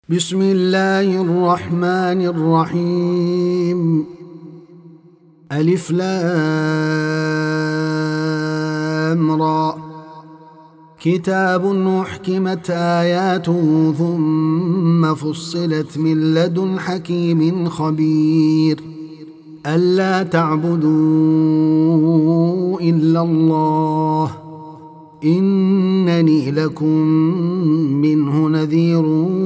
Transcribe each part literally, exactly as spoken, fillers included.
بسم الله الرحمن الرحيم. ألف لام را. كتاب أحكمت آياته ثم فصلت من لدن حكيم خبير. ألا تعبدوا إلا الله إنني لكم منه نذير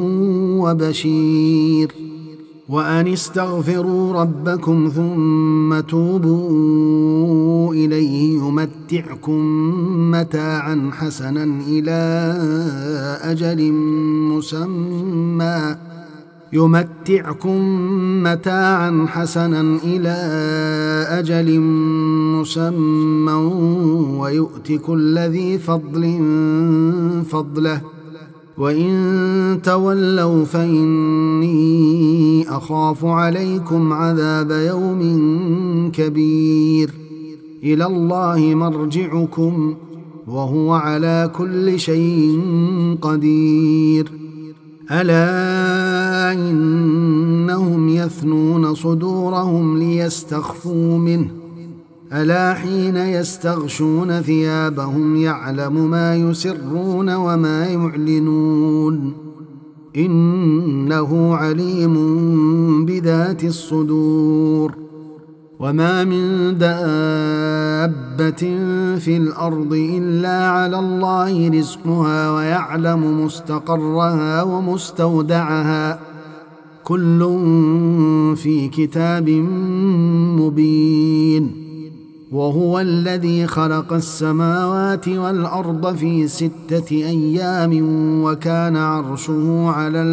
وبشير. وأن استغفروا ربكم ثم توبوا إليه يمتعكم متاعا حسنا إلى أجل مسمى يمتعكم متاعا حسنا إلى أجل مسمى ويؤت كل ذي فضل فضله وإن تولوا فإني أخاف عليكم عذاب يوم كبير. إلى الله مرجعكم وهو على كل شيء قدير. ألا إنهم يثنون صدورهم ليستخفوا منه ألا حين يستغشون ثيابهم يعلم ما يسرون وما يعلنون إنه عليم بذات الصدور. وما من دابة في الأرض إلا على الله رزقها ويعلم مستقرها ومستودعها كل في كتاب مبين. وهو الذي خلق السماوات والأرض في ستة أيام وكان عرشه على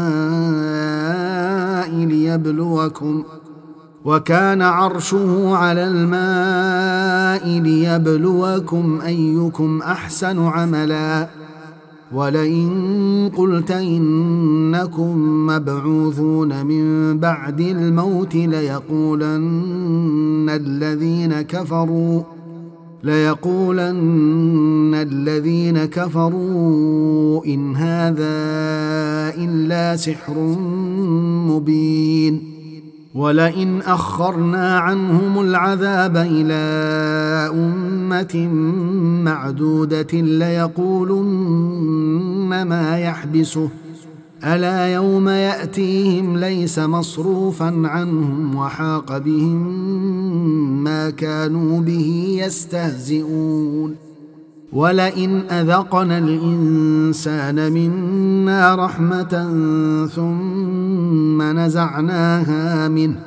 الماء ليبلوكم وكان عرشه على الماء ليبلوكم أيكم أحسن عملا. ولئن قلت إنكم مبعوثون من بعد الموت ليقولن الذين كفروا ليقولن الذين كفروا إن هذا إلا سحر مبين. ولئن أخرنا عنهم العذاب إلى أمة معدودة ليقولن ما يحبسه ألا يوم يأتيهم ليس مصروفا عنهم وحاق بهم ما كانوا به يستهزئون. ولئن أذقنا الإنسان منا رحمة ثم نزعناها منه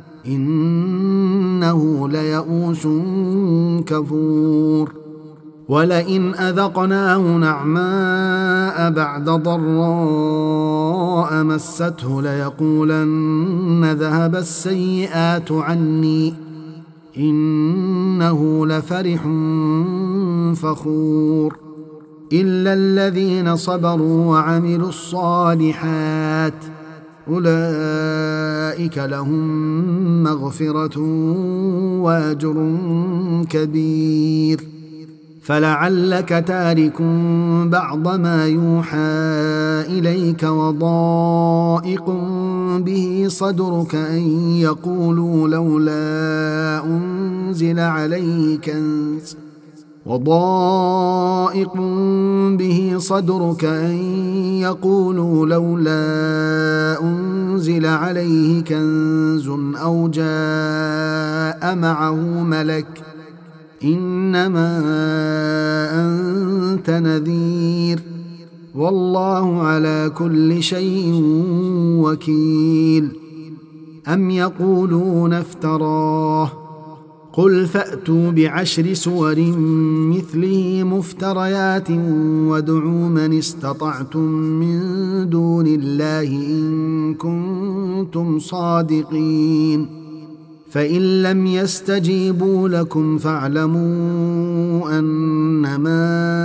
إنه ليئوس كفور. ولئن أذقناه نعماء بعد ضراء مسته ليقولن ذهب السيئات عني إنه لفرح فخور. إلا الذين صبروا وعملوا الصالحات أولئك لهم مغفرة وأجر كبير. فلعلك تارك بعض ما يوحى إليك وضائق به صدرك أن يقولوا لولا أنزل عليه كنز وضائق به صدرك أن يقولوا لولا أنزل عليه كنز أو جاء معه ملك إنما أنت نذير والله على كل شيء وكيل. أم يقولون افتراه قل فأتوا بعشر سور مثله مفتريات وادعوا من استطعتم من دون الله إن كنتم صادقين. فإن لم يستجيبوا لكم فاعلموا أنما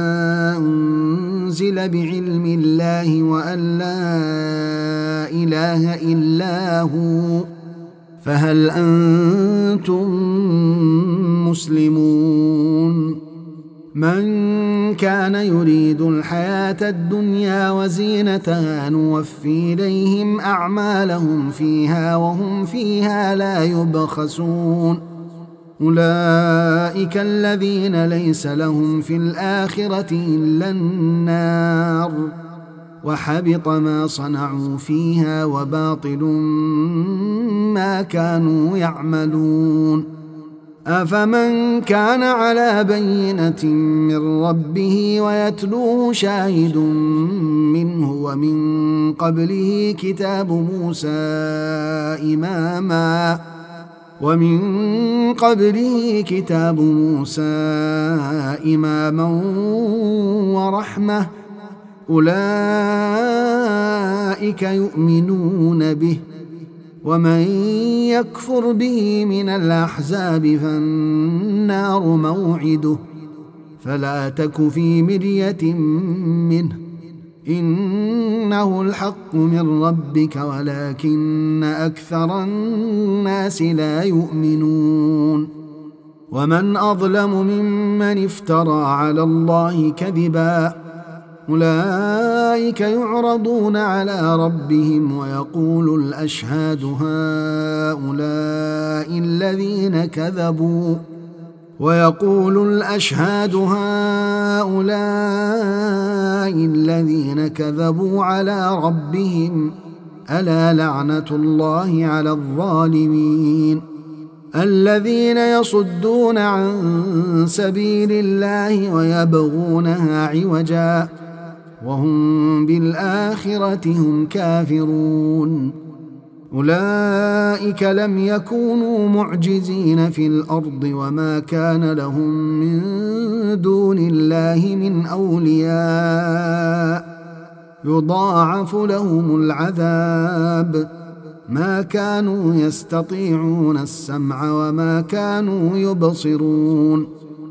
أنزل بعلم الله وأن لا إله إلا هو فهل أنتم مسلمون؟ من كان يريد الحياة الدنيا وزينتها نوفي إليهم أعمالهم فيها وهم فيها لا يبخسون أولئك الذين ليس لهم في الآخرة إلا النار وحبط ما صنعوا فيها وباطل ما كانوا يعملون أفمن كان على بينة من ربه ويتلوه شاهد منه ومن قبله كتاب موسى إماما ومن قبله كتاب موسى إماما ورحمة أولئك يؤمنون به ومن يكفر به من الأحزاب فالنار موعده فلا تك في مرية منه إنه الحق من ربك ولكن أكثر الناس لا يؤمنون ومن أظلم ممن افترى على الله كذبا أولئك يعرضون على ربهم ويقول الأشهاد هؤلاء الذين كذبوا ويقول الأشهاد هؤلاء الذين كذبوا على ربهم ألا لعنة الله على الظالمين الذين يصدون عن سبيل الله ويبغونها عوجا وهم بالآخرة هم كافرون أولئك لم يكونوا معجزين في الأرض وما كان لهم من دون الله من أولياء يضاعف لهم العذاب ما كانوا يستطيعون السمع وما كانوا يبصرون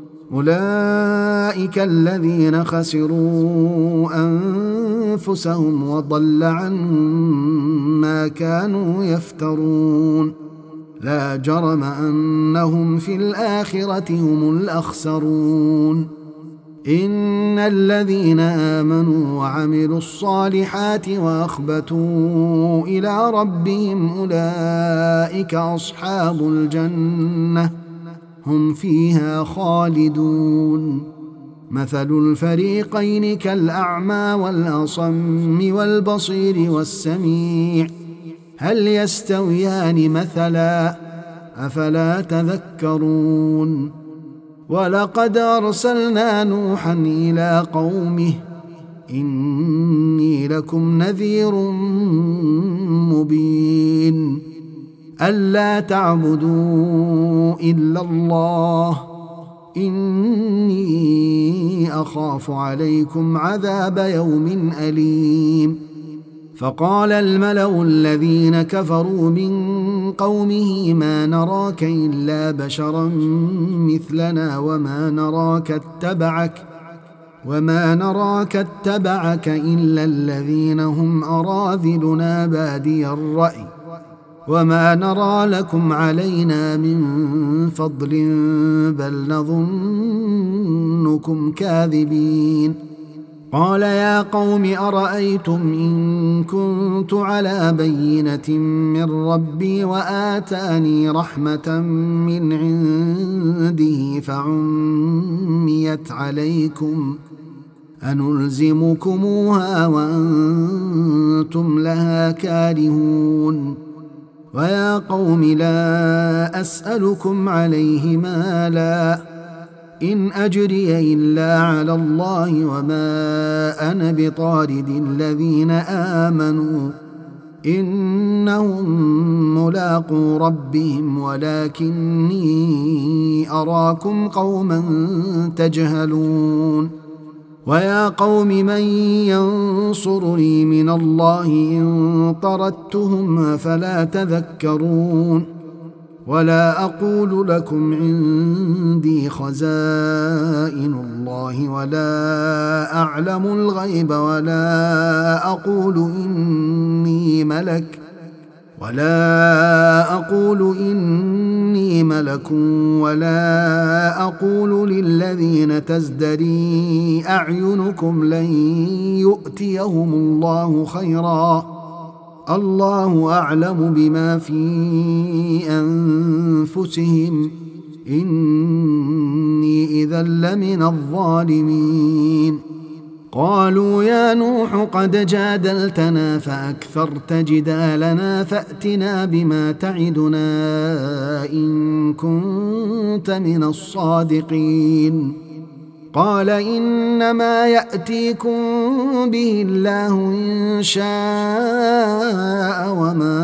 أولئك الذين خسروا أنفسهم وضل عنهم ما كانوا يفترون لا جرم أنهم في الآخرة هم الأخسرون إن الذين آمنوا وعملوا الصالحات وأخبتوا إلى ربهم أولئك أصحاب الجنة هم فيها خالدون مثل الفريقين كالأعمى والأصم والبصير والسميع هل يستويان مثلا أفلا تذكرون ولقد أرسلنا نوحا إلى قومه إني لكم نذير مبين ألا تعبدوا إلا الله إني أخاف عليكم عذاب يوم أليم فقال الملأ الذين كفروا من قومه ما نراك إلا بشرا مثلنا وما نراك اتبعك وما نراك اتبعك إلا الذين هم أراذلنا بادي الرأي وما نرى لكم علينا من فضل بل نظنكم كاذبين قال يا قوم أرأيتم إن كنت على بينة من ربي وآتاني رحمة من عنده فعميت عليكم أنلزمكموها وأنتم لها كارهون ويا قوم لا أسألكم عليه مالا إن أجري إلا على الله وما أنا بطارد الذين آمنوا إنهم ملاقو ربهم ولكني أراكم قوما تجهلون ويا قوم من ينصرني من الله إن طردتهم فلا تذكرون ولا أقول لكم عندي خزائن الله ولا أعلم الغيب ولا أقول إني ملك ولا أقول إني ملك ولا أقول للذين تزدري أعينكم لن يؤتيهم الله خيرا، الله أعلم بما في أنفسهم، إني إذا لمن الظالمين. قالوا يا نوح قد جادلتنا فأكثرت جدالنا فأتنا بما تعدنا إن كنت من الصادقين. قال إنما يأتيكم به الله إن شاء وما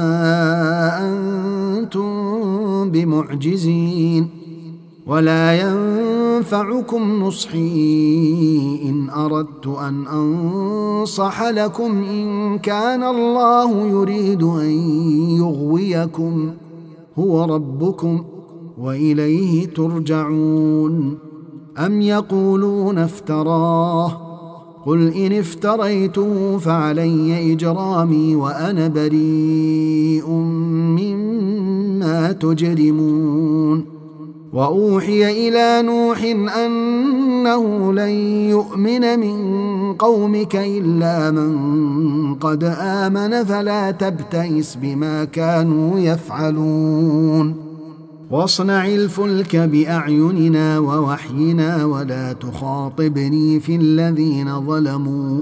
أنتم بمعجزين، ولا ينفعكم نصحي إن أردت أن أنصح لكم إن كان الله يريد أن يغويكم هو ربكم وإليه ترجعون. أم يقولون افتراه، قل إن افتريته فعلي إجرامي وأنا بريء مما تجرمون. وأوحي إلى نوح أنه لن يؤمن من قومك إلا من قد آمن فلا تبتئس بما كانوا يفعلون، واصنع الفلك بأعيننا ووحينا ولا تخاطبني في الذين ظلموا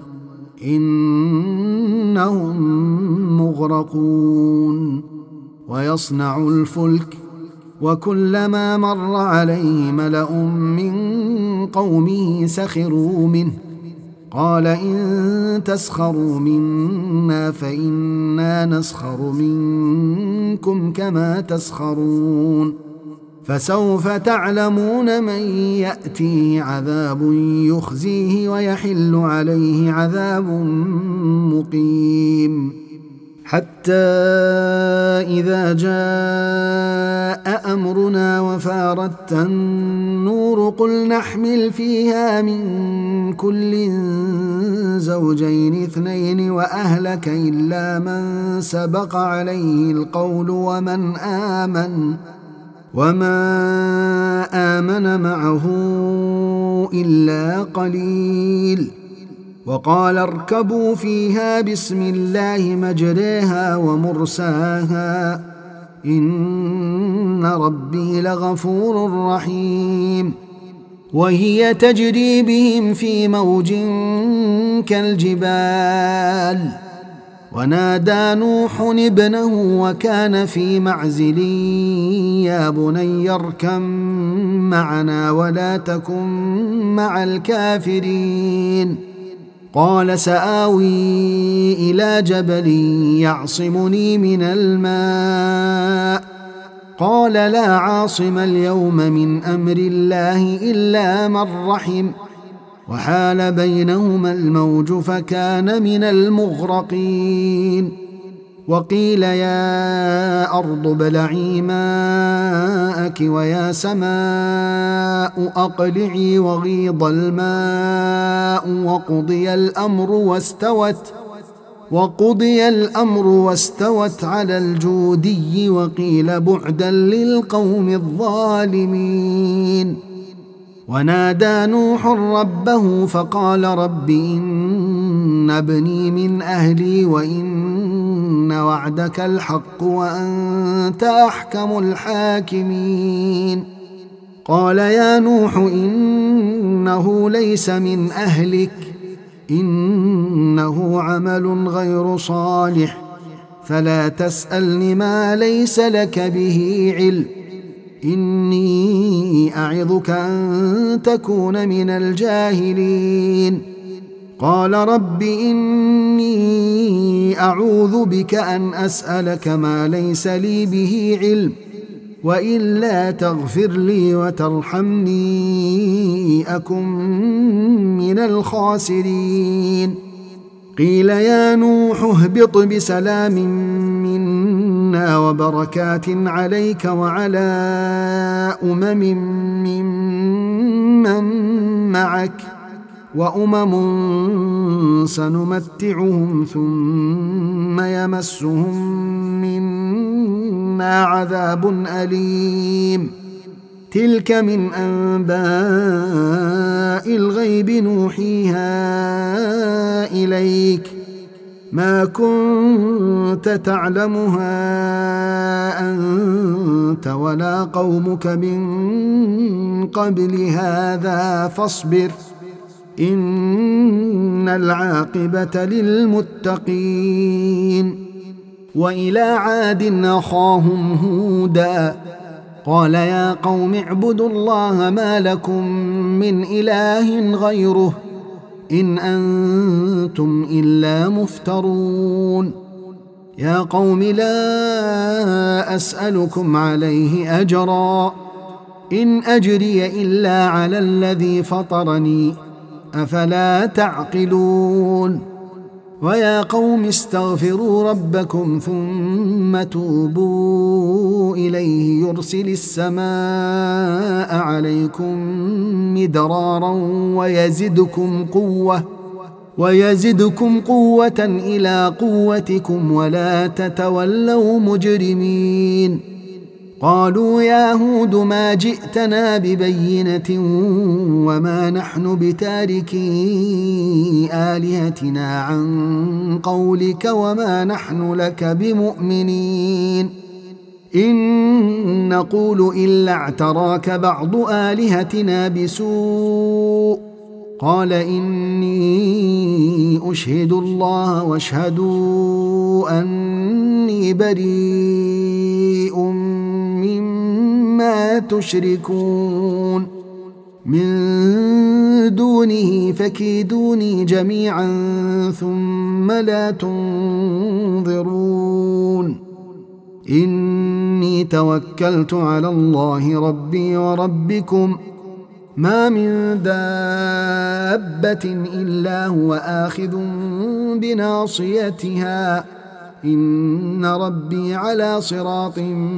إنهم مغرقون. ويصنع الفلك وكلما مر عليه ملأ من قومه سخروا منه، قال إن تسخروا منا فإنا نسخر منكم كما تسخرون. فسوف تعلمون من يأتيه عذاب يخزيه ويحل عليه عذاب مقيم. حتى إذا جاء أمرنا وفارت النور قل نحمل فيها من كل زوجين اثنين وأهلك إلا من سبق عليه القول ومن آمن وما آمن معه إلا قليل. وقال اركبوا فيها بسم الله مجريها ومرساها إن ربي لغفور رحيم. وهي تجري بهم في موج كالجبال، ونادى نوح ابنه وكان في معزل يا بني اركب معنا ولا تكن مع الكافرين. قال سآوي إلى جبل يعصمني من الماء، قال لا عاصم اليوم من أمر الله إلا من رحم، وحال بينهما الموج فكان من المغرقين. وقيل يا أرض ابلعي ماءك ويا سماء أقلعي وغيض الماء وقضي الأمر واستوت وقضي الأمر واستوت على الجودي وقيل بعدا للقوم الظالمين. ونادى نوح ربه فقال رب إن ابني من أهلي وإن وعدك الحق وأنت أحكم الحاكمين. قال يا نوح إنه ليس من أهلك إنه عمل غير صالح فلا تسألني ما ليس لك به علم، إني أعظك أن تكون من الجاهلين. قال رب إني أعوذ بك أن أسألك ما ليس لي به علم، وإلا تغفر لي وترحمني أكن من الخاسرين. قيل يا نوح اهبط بسلام منا وبركات عليك وعلى أمم ممن معك وأمم سنمتعهم ثم يمسهم منا لدنا عذاب أليم تلك من أنباء الغيب نوحيها إليك ما كنت تعلمها أنت ولا قومك من قبل هذا فاصبر إن العاقبة للمتقين وإلى عاد أخاهم هودا قال يا قوم اعبدوا الله ما لكم من إله غيره إن أنتم إلا مفترون يا قوم لا أسألكم عليه أجرا إن أجري إلا على الذي فطرني أفلا تعقلون ويا قوم استغفروا ربكم ثم توبوا إليه يرسل السماء عليكم مدرارا ويزدكم قوة ويزدكم قوة إلى قوتكم ولا تتولوا مجرمين قالوا يا هود ما جئتنا ببينة وما نحن بتاركي آلهتنا عن قولك وما نحن لك بمؤمنين إن نقول إلا اعتراك بعض آلهتنا بسوء قال إني أشهد الله واشهدوا أني بريء مما تشركون من دونه فكيدوني جميعا ثم لا تنظرون إني توكلت على الله ربي وربكم ما من دابة إلا هو آخذ بناصيتها إن ربي على صراط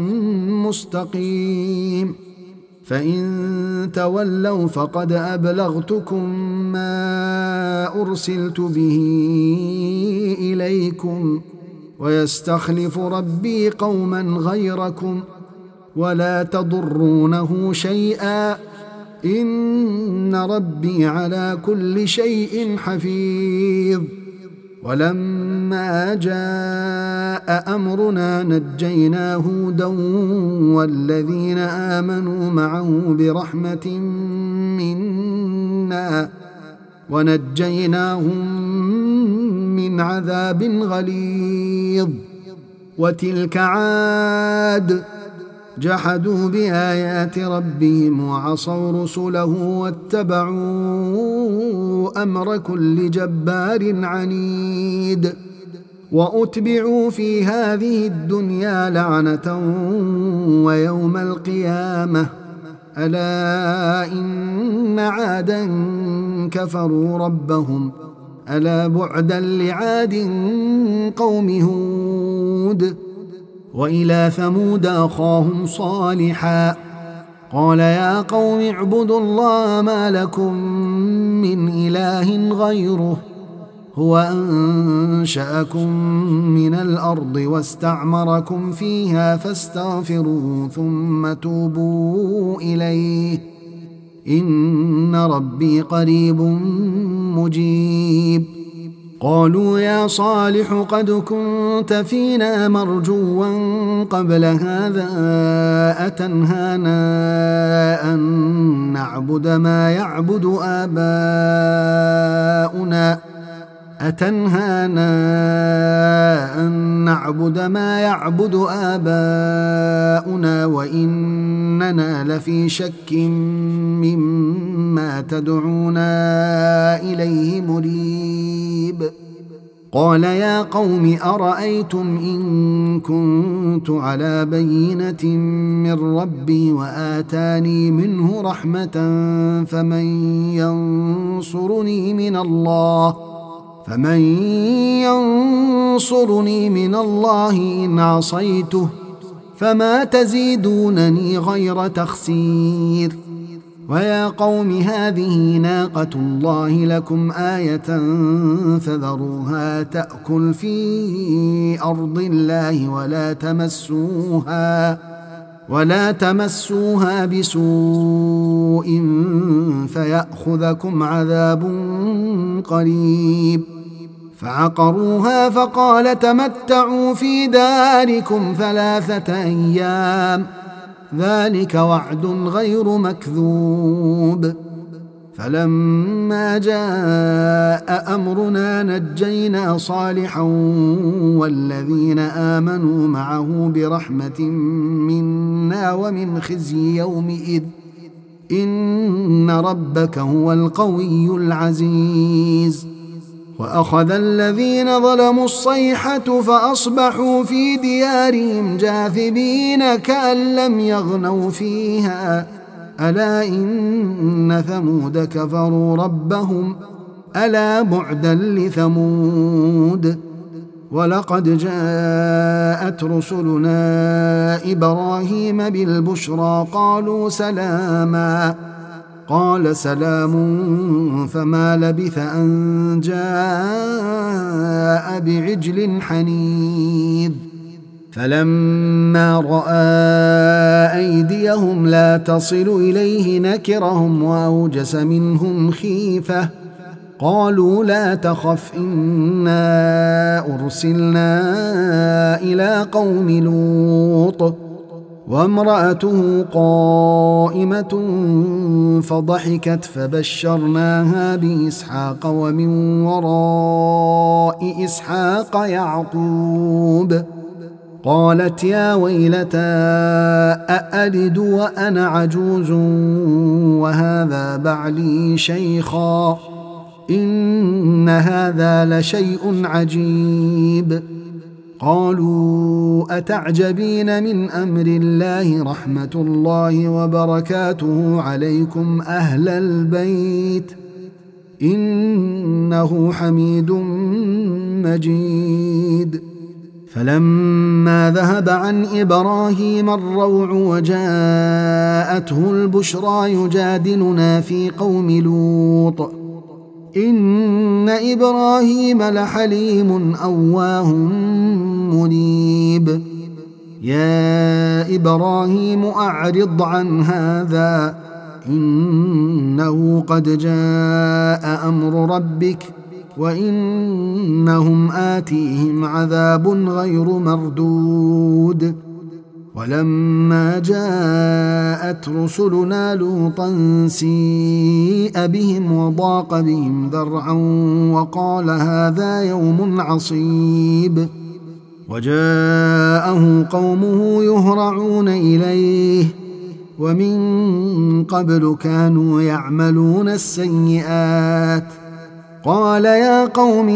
مستقيم فإن تولوا فقد أبلغتكم ما أرسلت به إليكم ويستخلف ربي قوما غيركم ولا تضرونه شيئا إن ربي على كل شيء حفيظ ولما جاء أمرنا نجينا هودا والذين آمنوا معه برحمة منا ونجيناهم من عذاب غليظ وتلك عاد جحدوا بآيات ربهم وعصوا رسله واتبعوا أمر كل جبار عنيد وأتبعوا في هذه الدنيا لعنة ويوم القيامة ألا إن عادا كفروا ربهم ألا بعدا لعاد قوم هود وإلى ثمود أخاهم صالحا قال يا قوم اعبدوا الله ما لكم من إله غيره هو أنشأكم من الأرض واستعمركم فيها فاستغفروه ثم توبوا إليه إن ربي قريب مجيب قالوا يا صالح قد كنت فينا مرجوا قبل هذا أتنهانا أن نعبد ما يعبد آباؤنا أتنهانا أن نعبد ما يعبد آباؤنا وإننا لفي شك مما تدعونا إليه مريب قال يا قوم أرأيتم إن كنت على بينة من ربي وآتاني منه رحمة فمن ينصرني من الله فمن ينصرني من الله إن عصيته فما تزيدونني غير تخسير ويا قوم هذه ناقة الله لكم آية فذروها تأكل في في أرض الله ولا تمسوها ولا تمسوها بسوء فيأخذكم عذاب قريب. فعقروها فقال تمتعوا في داركم ثلاثة أيام ذلك وعد غير مكذوب. فلما جاء أمرنا نجينا صالحا والذين آمنوا معه برحمة منا ومن خزي يومئذ إن ربك هو القوي العزيز. وأخذ الذين ظلموا الصيحة فأصبحوا في ديارهم جاثمين كأن لم يغنوا فيها ألا إن ثمود كفروا ربهم ألا بعدا لثمود. ولقد جاءت رسلنا إبراهيم بالبشرى قالوا سلاما قال سلام فما لبث أن جاء بعجل حنيذ. فلما رأى أيديهم لا تصل إليه نكرهم وأوجس منهم خيفة قالوا لا تخف إنا أرسلنا إلى قوم لوط وامرأته قائمة فضحكت فبشرناها بإسحاق ومن وراء إسحاق يعقوب قالت يا ويلتى أألد وأنا عجوز وهذا بعلي شيخا إن هذا لشيء عجيب. قالوا أتعجبين من أمر الله رحمة الله وبركاته عليكم أهل البيت إنه حميد مجيد. فلما ذهب عن إبراهيم الروع وجاءته البشرى يجادلنا في قوم لوط إن إبراهيم لحليم أواه منيب. يا إبراهيم أعرض عن هذا إنه قد جاء أمر ربك وإنهم آتيهم عذاب غير مردود. ولما جاءت رسلنا لوطا سيء بهم وضاق بهم ذرعا وقال هذا يوم عصيب. وجاءه قومه يهرعون إليه ومن قبل كانوا يعملون السيئات قال يا قوم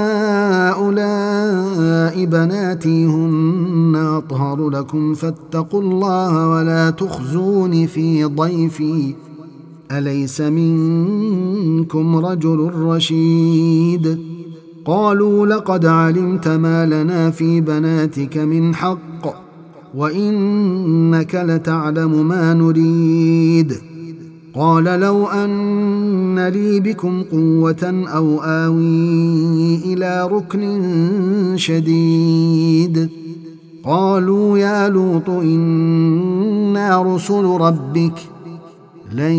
هؤلاء بناتي هن أطهر لكم فاتقوا الله ولا تخزون في ضيفي أليس منكم رجل رشيد. قالوا لقد علمت ما لنا في بناتك من حق وإنك لتعلم ما نريد. قال لو أن لي بكم قوة أو آوي إلى ركن شديد. قالوا يا لوط إنا رسل ربك لن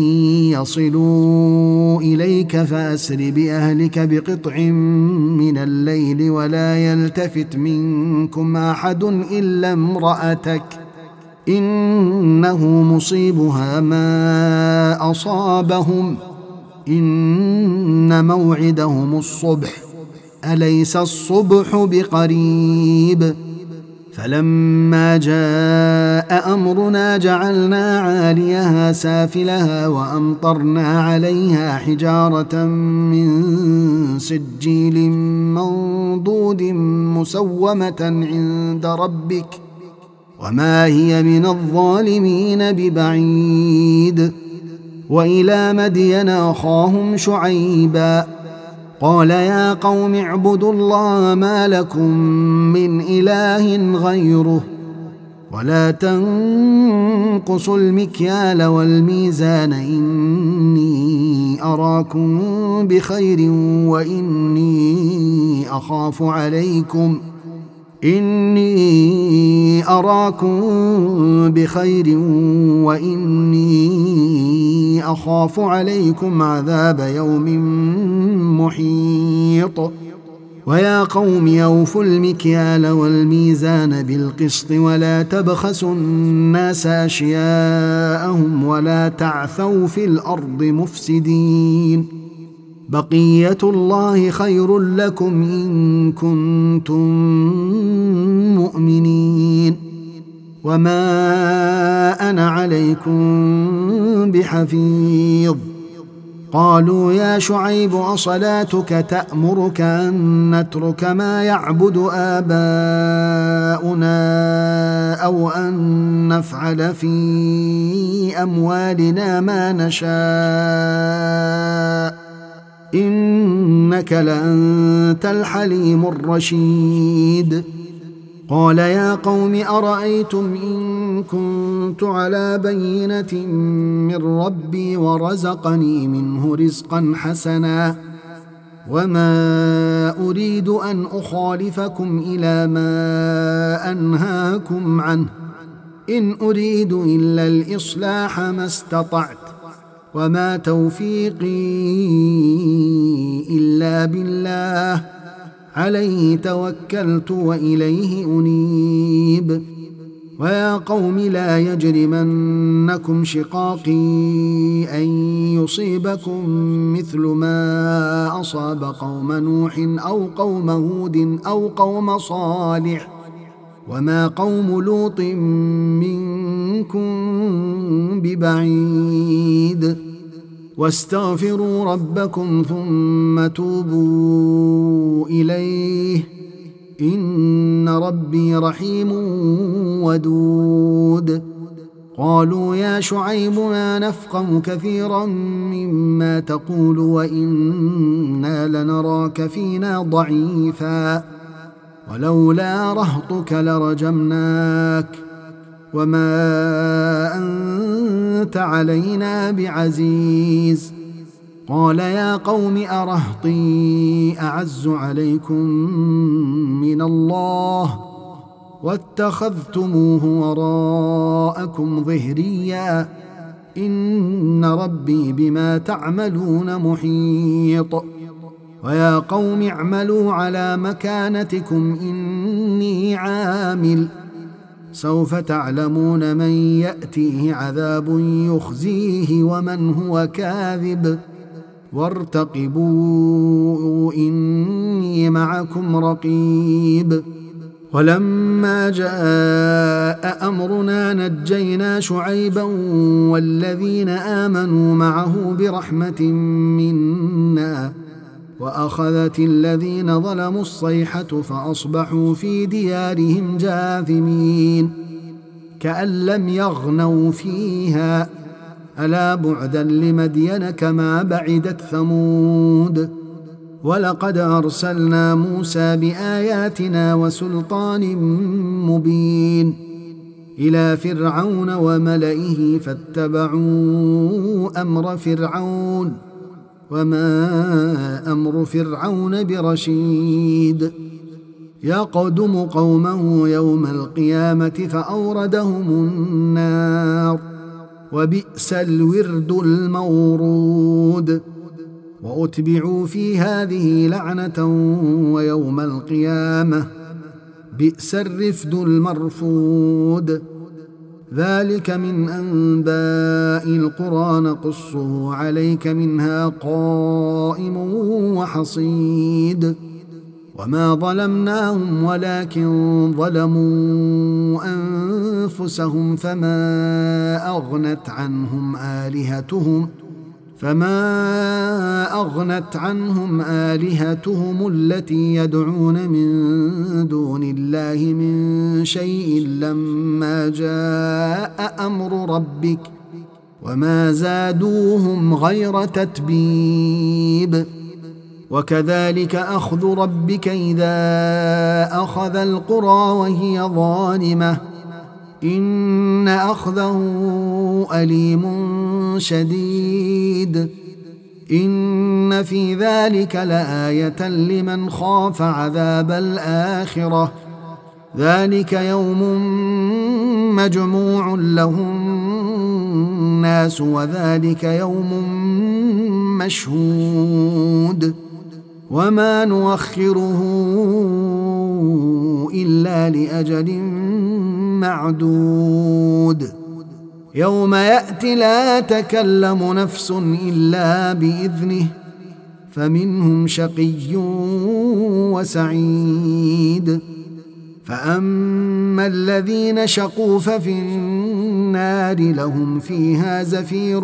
يصلوا إليك فأسر بأهلك بقطع من الليل ولا يلتفت منكم أحد إلا امرأتك إنه مصيبها ما أصابهم إن موعدهم الصبح أليس الصبح بقريب. فلما جاء أمرنا جعلنا عاليها سافلها وأمطرنا عليها حجارة من سجيل منضود مسومة عند ربك وما هي من الظالمين ببعيد. وإلى مدين أخاهم شعيبا قال يا قوم اعبدوا الله ما لكم من إله غيره ولا تنقصوا المكيال والميزان إني أراكم بخير وإني أخاف عليكم إني أراكم بخير وإني أخاف عليكم عذاب يوم محيط. ويا قوم أوفوا المكيال والميزان بالقسط ولا تبخسوا الناس أشياءهم ولا تعثوا في الأرض مفسدين. بقية الله خير لكم إن كنتم مؤمنين وما أنا عليكم بحفيظ. قالوا يا شعيب أصلاتك تأمرك أن نترك ما يعبد آباؤنا أو أن نفعل في أموالنا ما نشاء إنك لأنت الحليم الرشيد. قال يا قوم أرأيتم إن كنت على بينة من ربي ورزقني منه رزقا حسنا وما أريد أن أخالفكم إلى ما أنهاكم عنه إن أريد إلا الإصلاح ما استطعت وما توفيقي إلا بالله عليه توكلت وإليه أنيب. ويا قوم لا يجرمنكم شقاقي أن يصيبكم مثل ما أصاب قوم نوح أو قوم هود أو قوم صالح وما قوم لوط منكم ببعيد. واستغفروا ربكم ثم توبوا إليه إن ربي رحيم ودود. قالوا يا شعيب ما نفقه كثيرا مما تقول وإنا لنراك فينا ضعيفا ولولا رهطك لرجمناك وما أنت علينا بعزيز. قال يا قوم أرهطي أعز عليكم من الله واتخذتموه وراءكم ظهريا إن ربي بما تعملون محيط. ويا قوم اعملوا على مكانتكم إني عامل سوف تعلمون من يأتيه عذاب يخزيه ومن هو كاذب وارتقبوا إني معكم رقيب. ولما جاء أمرنا نجينا شعيبا والذين آمنوا معه برحمة منا وأخذت الذين ظلموا الصيحة فأصبحوا في ديارهم جاثمين كأن لم يغنوا فيها ألا بعدا لمدين كما بعدت ثمود. ولقد أرسلنا موسى بآياتنا وسلطان مبين إلى فرعون وملئه فاتبعوا أمر فرعون وما أمر فرعون برشيد. يقدم قومه يوم القيامة فأوردهم النار وبئس الورد المورود. وأتبعوا في هذه لعنة ويوم القيامة بئس الرفد المرفود. ذلك من أنباء القرى نقصه عليك منها قائم وحصيد. وما ظلمناهم ولكن ظلموا أنفسهم فما أغنت عنهم آلهتهم فما أغنت عنهم آلهتهم التي يدعون من دون الله من شيء لما جاء أمر ربك وما زادوهم غير تتبيب. وكذلك أخذ ربك إذا أخذ القرى وهي ظالمة إن أخذه أليم شديد. إن في ذلك لآية لمن خاف عذاب الآخرة ذلك يوم مجموع له الناس وذلك يوم مشهود وما نؤخره إلا لأجل معدود يوم يأتي لا تكلم نفس إلا بإذنه فمنهم شقي وسعيد فأما الذين شقوا ففي النار لهم فيها زفير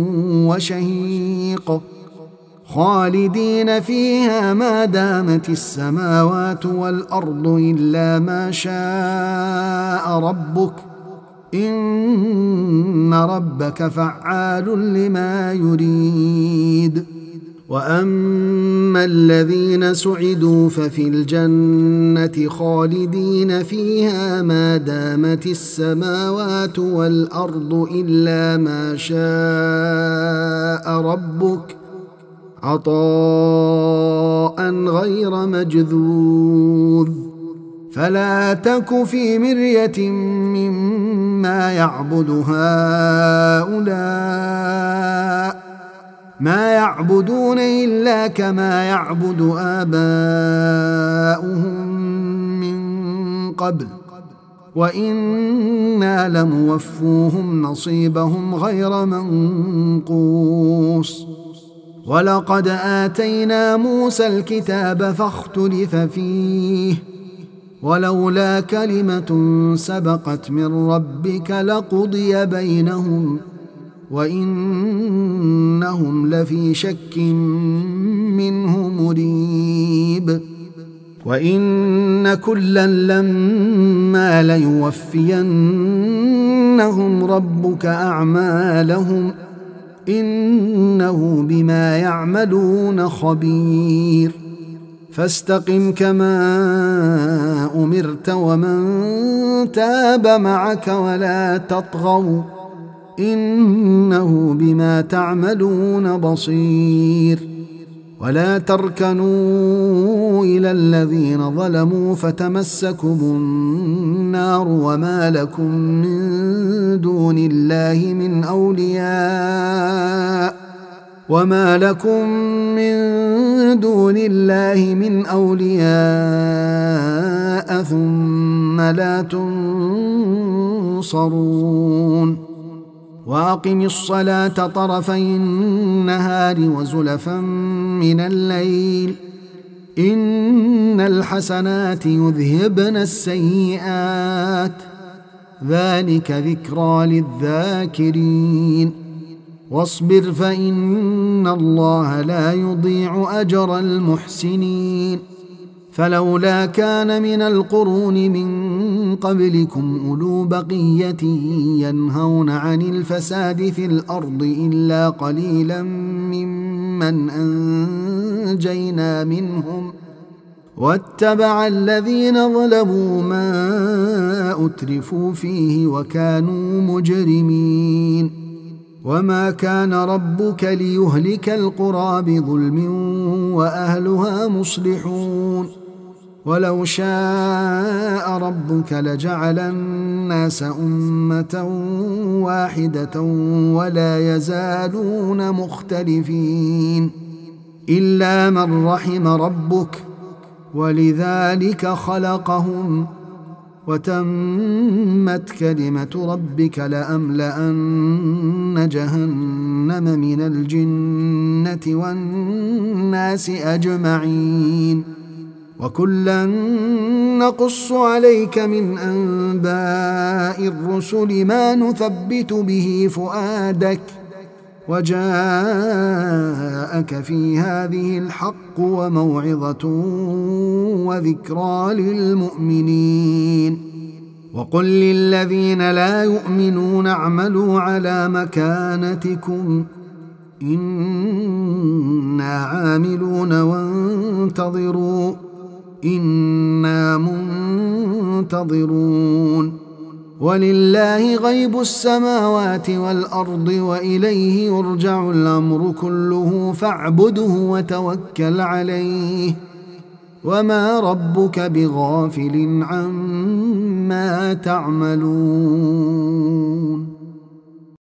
وشهيق خالدين فيها ما دامت السماوات والأرض إلا ما شاء ربك إن ربك فعال لما يريد وأما الذين سعدوا ففي الجنة خالدين فيها ما دامت السماوات والأرض إلا ما شاء ربك عطاء غير مجذوذ فلا تك في مرية مما يعبد هؤلاء ما يعبدون إلا كما يعبد آباؤهم من قبل وإنا لموفوهم نصيبهم غير منقوص ولقد آتينا موسى الكتاب فاختلف فيه ولولا كلمة سبقت من ربك لقضي بينهم وإنهم لفي شك منه مريب وإن كلا لما ليوفينهم ربك أعمالهم إنه بما يعملون خبير فاستقم كما أمرت ومن تاب معك ولا تطغوا إنه بما تعملون بصير ولا تركنوا إلى الذين ظلموا فتمسكم النار وما لكم من دون الله من أولياء وما لكم من دون الله من أولياء ثم لا تنصرون وأقم الصلاة طرفي النهار وزلفا من الليل إن الحسنات يذهبن السيئات ذلك ذكرى للذاكرين واصبر فإن الله لا يضيع أجر المحسنين فلولا كان من القرون من قبلكم أولو بقية ينهون عن الفساد في الأرض إلا قليلا ممن أنجينا منهم واتبع الذين ظلموا ما أترفوا فيه وكانوا مجرمين وما كان ربك ليهلك القرى بظلم وأهلها مصلحون ولو شاء ربك لجعل الناس أمة واحدة ولا يزالون مختلفين إلا من رحم ربك ولذلك خلقهم وتمت كلمة ربك لأملأن جهنم من الجنة والناس أجمعين وكلا نقص عليك من أنباء الرسل ما نثبت به فؤادك وجاءك في هذه الحق وموعظة وذكرى للمؤمنين وقل للذين لا يؤمنون اعملوا على مكانتكم إنا عاملون وانتظروا إنا منتظرون ولله غيب السماوات والأرض وإليه يرجع الأمر كله فاعبده وتوكل عليه وما ربك بغافل عما تعملون